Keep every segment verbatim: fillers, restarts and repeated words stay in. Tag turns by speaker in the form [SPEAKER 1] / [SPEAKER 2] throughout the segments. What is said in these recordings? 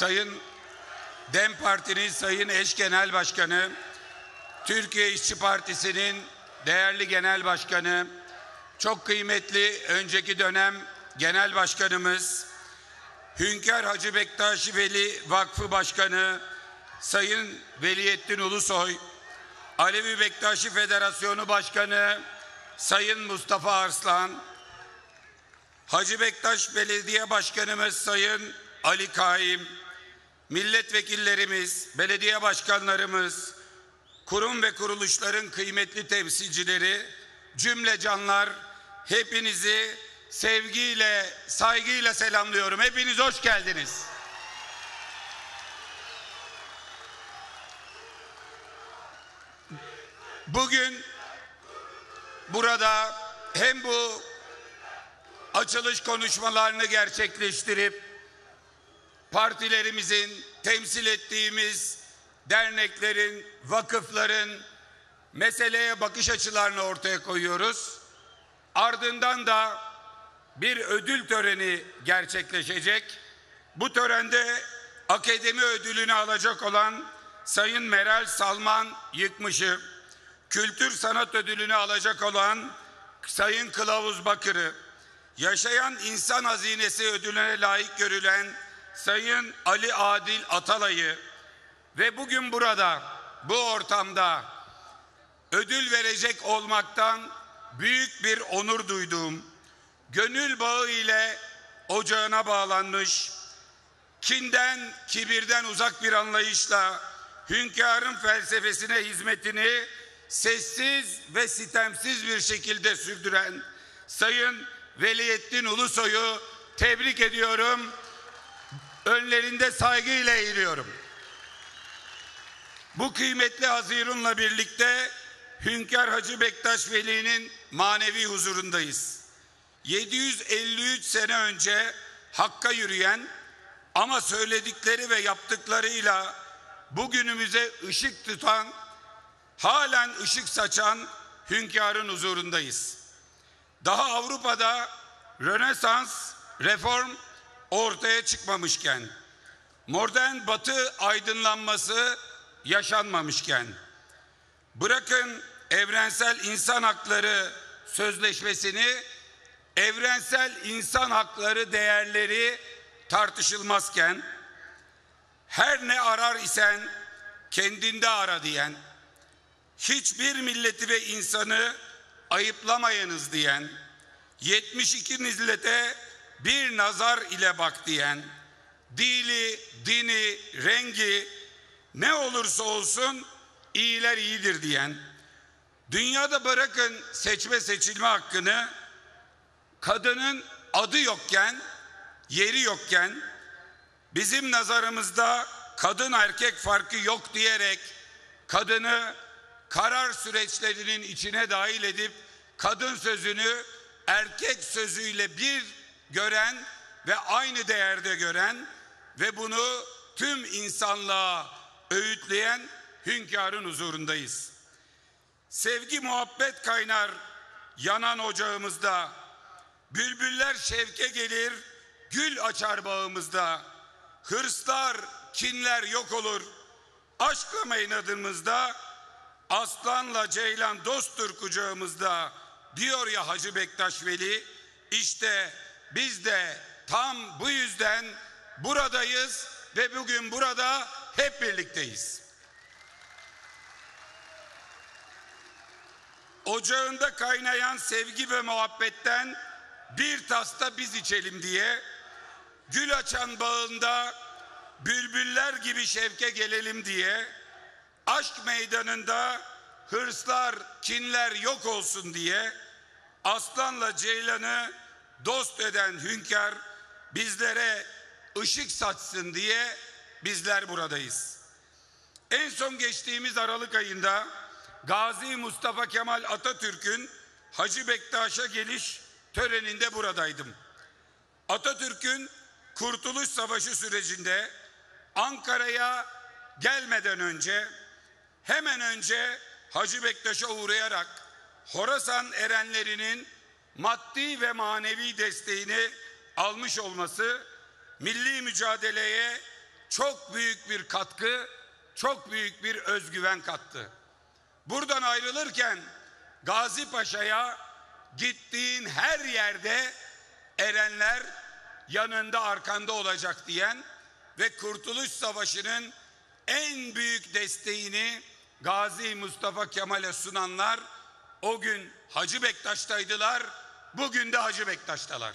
[SPEAKER 1] Sayın DEM Parti'nin Sayın Eş Genel Başkanı, Türkiye İşçi Partisi'nin değerli Genel Başkanı, çok kıymetli önceki dönem Genel Başkanımız, Hünkar Hacı Bektaş Veli Vakfı Başkanı Sayın Veliyettin Ulusoy, Alevi Bektaşi Federasyonu Başkanı Sayın Mustafa Arslan, Hacı Bektaş Belediye Başkanımız Sayın Ali Kaim, milletvekillerimiz, belediye başkanlarımız, kurum ve kuruluşların kıymetli temsilcileri, cümle canlar, hepinizi sevgiyle, saygıyla selamlıyorum. Hepiniz hoş geldiniz. Bugün burada hem bu açılış konuşmalarını gerçekleştirip partilerimizin, temsil ettiğimiz derneklerin, vakıfların meseleye bakış açılarını ortaya koyuyoruz. Ardından da bir ödül töreni gerçekleşecek. Bu törende akademi ödülünü alacak olan Sayın Meral Salman Yıkmış'ı, kültür sanat ödülünü alacak olan Sayın Kılavuz Bakır'ı, yaşayan insan hazinesi ödülüne layık görülen Sayın Ali Adil Atalay'ı ve bugün burada, bu ortamda ödül verecek olmaktan büyük bir onur duyduğum, gönül bağı ile ocağına bağlanmış, kinden, kibirden uzak bir anlayışla hünkârın felsefesine hizmetini sessiz ve sitemsiz bir şekilde sürdüren Sayın Veliyettin Ulusoy'u tebrik ediyorum. Önlerinde saygıyla eğiliyorum. Bu kıymetli Hazirun'la birlikte Hünkar Hacı Bektaş Veli'nin manevi huzurundayız. yedi yüz elli üç sene önce Hakk'a yürüyen ama söyledikleri ve yaptıklarıyla bugünümüze ışık tutan, halen ışık saçan hünkârın huzurundayız. Daha Avrupa'da Rönesans, reform ortaya çıkmamışken, modern Batı aydınlanması yaşanmamışken, bırakın evrensel insan hakları sözleşmesini, evrensel insan hakları değerleri tartışılmazken, her ne arar isen kendinde ara diyen, hiçbir milleti ve insanı ayıplamayınız diyen, yetmiş iki millete bir nazar ile bak diyen, dili, dini, rengi ne olursa olsun iyiler iyidir diyen, dünyada bırakın seçme seçilme hakkını, kadının adı yokken, yeri yokken, bizim nazarımızda kadın erkek farkı yok diyerek kadını karar süreçlerinin içine dahil edip kadın sözünü erkek sözüyle bir gören ve aynı değerde gören ve bunu tüm insanlığa öğütleyen hünkârın huzurundayız. Sevgi muhabbet kaynar yanan ocağımızda, bülbüller şevke gelir, gül açar bağımızda, hırslar, kinler yok olur, aşkla meynadımızda, aslanla ceylan dosttur kucağımızda diyor ya Hacı Bektaş Veli. İşte biz de tam bu yüzden buradayız ve bugün burada hep birlikteyiz. Ocağında kaynayan sevgi ve muhabbetten bir tasta biz içelim diye, gül açan bağında bülbüller gibi şevke gelelim diye, aşk meydanında hırslar, kinler yok olsun diye, aslanla ceylanı dost eden hünkâr bizlere ışık saçsın diye bizler buradayız. En son geçtiğimiz Aralık ayında Gazi Mustafa Kemal Atatürk'ün Hacı Bektaş'a geliş töreninde buradaydım. Atatürk'ün Kurtuluş Savaşı sürecinde Ankara'ya gelmeden önce, hemen önce Hacı Bektaş'a uğrayarak Horasan erenlerinin maddi ve manevi desteğini almış olması, milli mücadeleye çok büyük bir katkı, çok büyük bir özgüven kattı. Buradan ayrılırken Gazi Paşa'ya gittiğin her yerde erenler yanında arkanda olacak diyen ve Kurtuluş Savaşı'nın en büyük desteğini Gazi Mustafa Kemal'e sunanlar o gün Hacı Bektaş'taydılar, bugün de Hacı Bektaş'talar.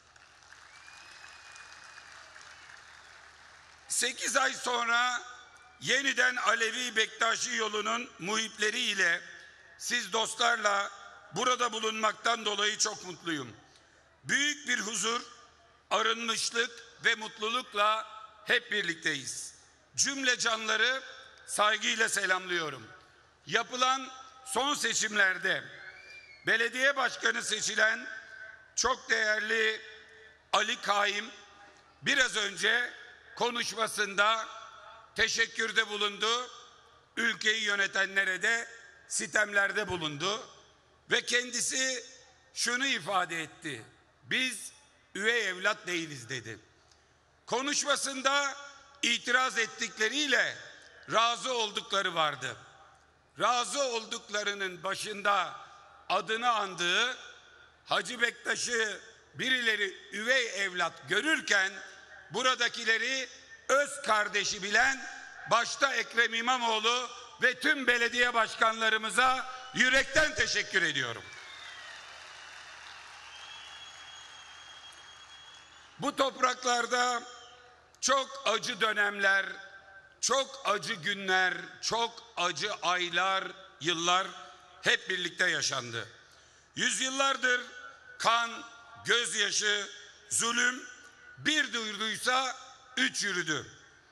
[SPEAKER 1] Sekiz ay sonra yeniden Alevi Bektaşi yolunun muhipleriyle siz dostlarla burada bulunmaktan dolayı çok mutluyum. Büyük bir huzur, arınmışlık ve mutlulukla hep birlikteyiz. Cümle canları saygıyla selamlıyorum. Yapılan son seçimlerde belediye başkanı seçilen çok değerli Ali Kaim biraz önce konuşmasında teşekkürde bulundu. Ülkeyi yönetenlere de sitemlerde bulundu. Ve kendisi şunu ifade etti. Biz üvey evlat değiliz dedi. Konuşmasında itiraz ettikleriyle razı oldukları vardı. Razı olduklarının başında adını andığı Hacı Bektaş'ı birileri üvey evlat görürken buradakileri öz kardeşi bilen başta Ekrem İmamoğlu ve tüm belediye başkanlarımıza yürekten teşekkür ediyorum. Bu topraklarda çok acı dönemler, çok acı günler, çok acı aylar, yıllar hep birlikte yaşandı. Yüzyıllardır kan, gözyaşı, zulüm bir duyduysa üç yürüdü.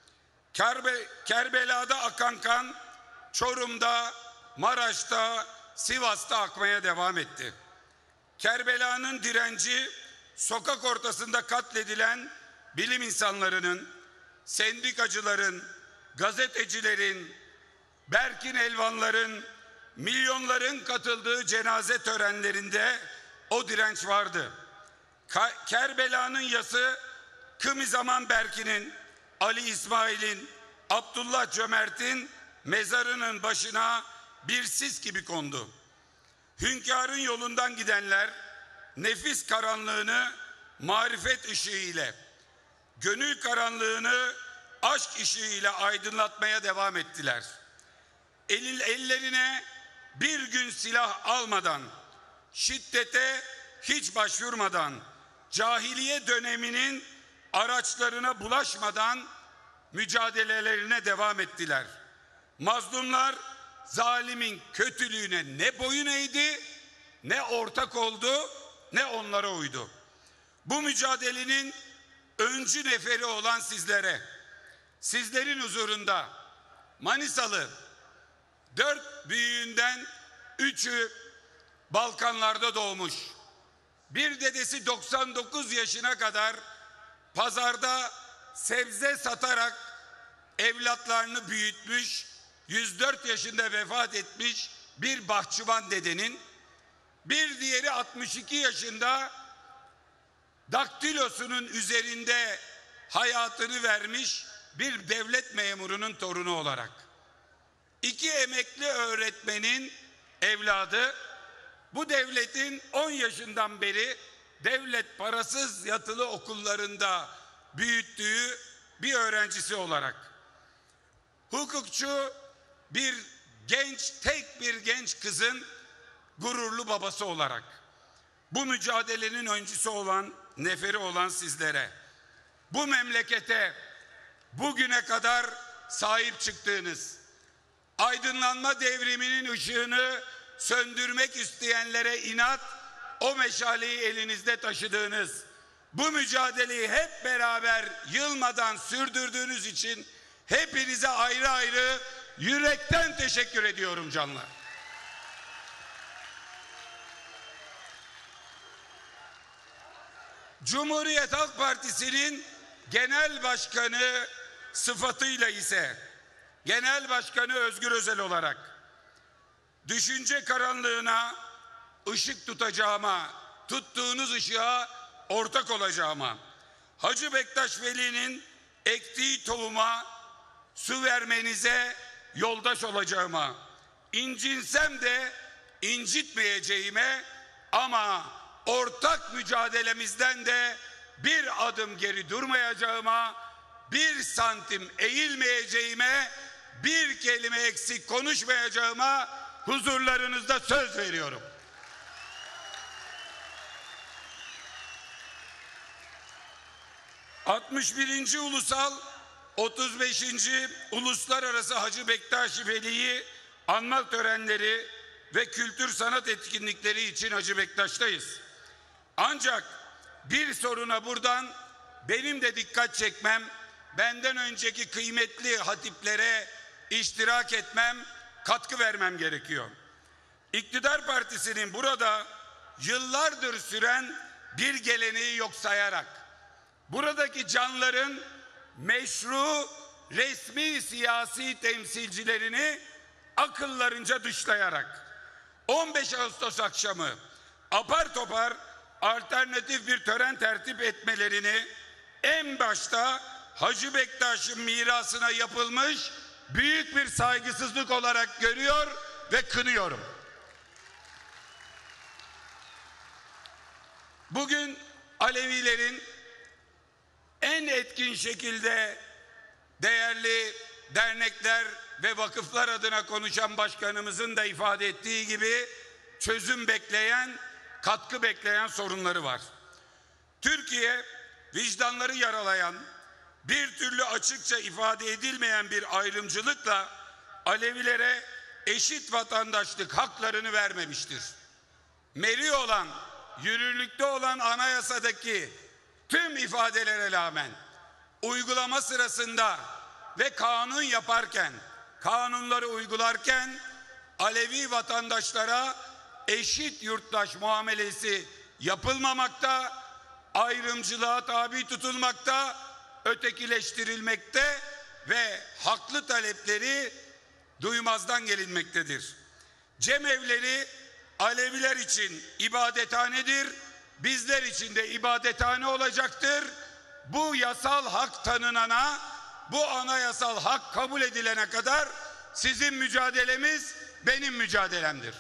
[SPEAKER 1] Kerbe, Kerbela'da akan kan Çorum'da, Maraş'ta, Sivas'ta akmaya devam etti. Kerbela'nın direnci sokak ortasında katledilen bilim insanlarının, sendikacıların, gazetecilerin, Berkin Elvanların, milyonların katıldığı cenaze törenlerinde o direnç vardı. Ka- Kerbela'nın yası kımi zaman Berkin'in, Ali İsmail'in, Abdullah Cömert'in mezarının başına bir sis gibi kondu. Hünkârın yolundan gidenler nefis karanlığını marifet ışığı ile, gönül karanlığını aşk ışığı ile aydınlatmaya devam ettiler. El, ellerine bir gün silah almadan, şiddete hiç başvurmadan, cahiliye döneminin araçlarına bulaşmadan mücadelelerine devam ettiler. Mazlumlar zalimin kötülüğüne ne boyun eğdi, ne ortak oldu, ne onlara uydu. Bu mücadelenin öncü neferi olan sizlere, sizlerin huzurunda Manisalı, dört büyüğünden üçü Balkanlarda doğmuş, bir dedesi doksan dokuz yaşına kadar pazarda sebze satarak evlatlarını büyütmüş, yüz dört yaşında vefat etmiş bir bahçıvan dedenin, bir diğeri altmış iki yaşında daktilosunun üzerinde hayatını vermiş bir devlet memurunun torunu olarak, iki emekli öğretmenin evladı, bu devletin on yaşından beri devlet parasız yatılı okullarında büyüttüğü bir öğrencisi olarak, hukukçu bir genç, tek bir genç kızın gururlu babası olarak, bu mücadelenin öncüsü olan, neferi olan sizlere, bu memlekete bugüne kadar sahip çıktığınız, aydınlanma devriminin ışığını söndürmek isteyenlere inat, o meşaleyi elinizde taşıdığınız, bu mücadeleyi hep beraber yılmadan sürdürdüğünüz için hepinize ayrı ayrı yürekten teşekkür ediyorum canlar. Cumhuriyet Halk Partisi'nin genel başkanı sıfatıyla ise Genel Başkanı Özgür Özel olarak düşünce karanlığına ışık tutacağıma, tuttuğunuz ışığa ortak olacağıma, Hacı Bektaş Veli'nin ektiği tohuma su vermenize yoldaş olacağıma, incinsem de incitmeyeceğime ama ortak mücadelemizden de bir adım geri durmayacağıma, bir santim eğilmeyeceğime, bir kelime eksik konuşmayacağıma huzurlarınızda söz veriyorum. altmış birinci Ulusal otuz beşinci Uluslararası Hacı Bektaş Veli'yi anma törenleri ve kültür sanat etkinlikleri için Hacı Bektaş'tayız. Ancak bir soruna buradan benim de dikkat çekmem, benden önceki kıymetli hatiplere iştirak etmem, katkı vermem gerekiyor. İktidar Partisi'nin burada yıllardır süren bir geleneği yok sayarak, buradaki canların meşru, resmi siyasi temsilcilerini akıllarınca dışlayarak on beş Ağustos akşamı apar topar alternatif bir tören tertip etmelerini en başta Hacı Bektaş'ın mirasına yapılmış büyük bir saygısızlık olarak görüyor ve kınıyorum. Bugün Alevilerin en etkin şekilde değerli dernekler ve vakıflar adına konuşan başkanımızın da ifade ettiği gibi çözüm bekleyen, katkı bekleyen sorunları var. Türkiye vicdanları yaralayan, bir türlü açıkça ifade edilmeyen bir ayrımcılıkla Alevilere eşit vatandaşlık haklarını vermemiştir. Meri olan, yürürlükte olan anayasadaki tüm ifadelere rağmen uygulama sırasında ve kanun yaparken, kanunları uygularken Alevi vatandaşlara eşit yurttaş muamelesi yapılmamakta, ayrımcılığa tabi tutulmakta, ötekileştirilmekte ve haklı talepleri duymazdan gelinmektedir. Cemevleri Aleviler için ibadethanedir, bizler için de ibadethane olacaktır. Bu yasal hak tanınana, bu anayasal hak kabul edilene kadar sizin mücadelemiz benim mücadelemdir.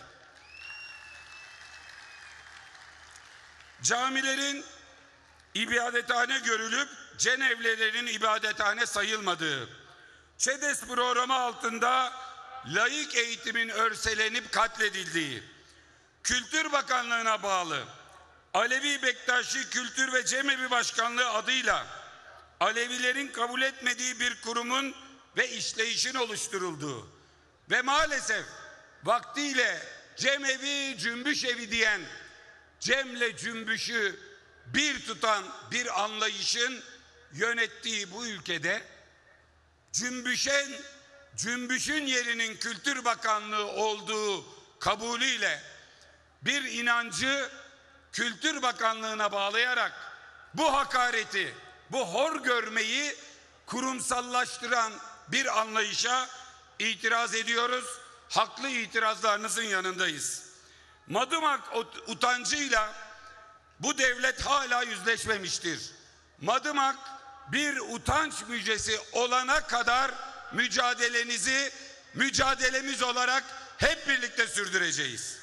[SPEAKER 1] Camilerin ibadethane görülüp cenevlerin ibadethane sayılmadığı, ÇEDES programı altında laik eğitimin örselenip katledildiği, Kültür Bakanlığı'na bağlı Alevi Bektaşi Kültür ve Cemevi Başkanlığı adıyla Alevilerin kabul etmediği bir kurumun ve işleyişin oluşturulduğu ve maalesef vaktiyle Cemevi Cümbüş Evi diyen, Cem'le Cümbüş'ü bir tutan bir anlayışın yönettiği bu ülkede Cümbüş'ün Cümbüş'ün yerinin Kültür Bakanlığı olduğu kabulüyle bir inancı Kültür Bakanlığı'na bağlayarak bu hakareti, bu hor görmeyi kurumsallaştıran bir anlayışa itiraz ediyoruz. Haklı itirazlarınızın yanındayız. Madımak utancıyla bu devlet hala yüzleşmemiştir. Madımak bir utanç müjdesi olana kadar mücadelenizi mücadelemiz olarak hep birlikte sürdüreceğiz.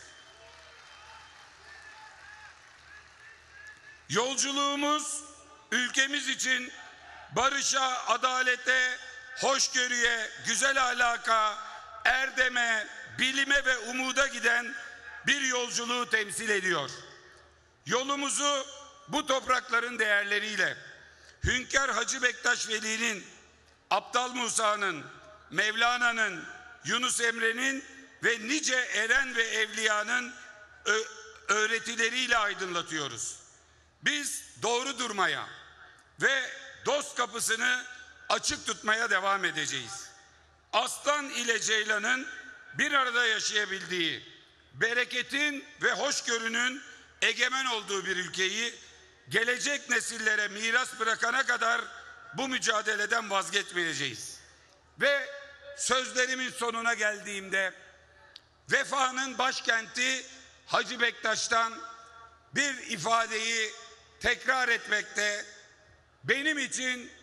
[SPEAKER 1] Yolculuğumuz ülkemiz için barışa, adalete, hoşgörüye, güzel ahlaka, erdeme, bilime ve umuda giden bir yolculuğu temsil ediyor. Yolumuzu bu toprakların değerleriyle, Hünkar Hacı Bektaş Veli'nin, Aptal Musa'nın, Mevlana'nın, Yunus Emre'nin ve nice eren ve evliyanın öğretileriyle aydınlatıyoruz. Biz doğru durmaya ve dost kapısını açık tutmaya devam edeceğiz. Aslan ile ceylanın bir arada yaşayabildiği, bereketin ve hoşgörünün egemen olduğu bir ülkeyi gelecek nesillere miras bırakana kadar bu mücadeleden vazgeçmeyeceğiz. Ve sözlerimin sonuna geldiğimde vefanın başkenti Hacı Bektaş'tan bir ifadeyi tekrar etmekte benim için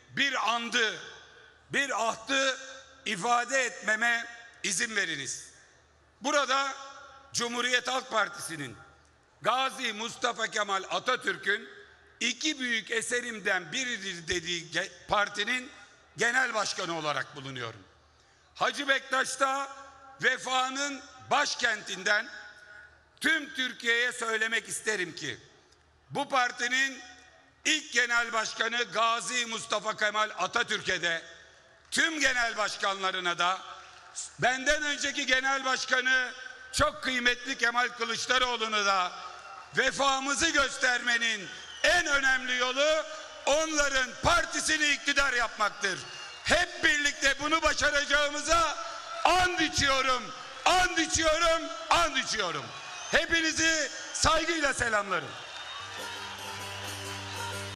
[SPEAKER 1] bir andı, bir ahdı ifade etmeme izin veriniz. Burada Cumhuriyet Halk Partisi'nin Gazi Mustafa Kemal Atatürk'ün iki büyük eserimden biridir dediği partinin genel başkanı olarak bulunuyorum. Hacı Bektaş'ta vefanın başkentinden tüm Türkiye'ye söylemek isterim ki bu partinin ilk genel başkanı Gazi Mustafa Kemal Atatürk'e de tüm genel başkanlarına da benden önceki genel başkanı çok kıymetli Kemal Kılıçdaroğlu'na da vefamızı göstermenin en önemli yolu onların partisini iktidar yapmaktır. Hep birlikte bunu başaracağımıza and içiyorum, and içiyorum, and içiyorum. Hepinizi saygıyla selamlarım.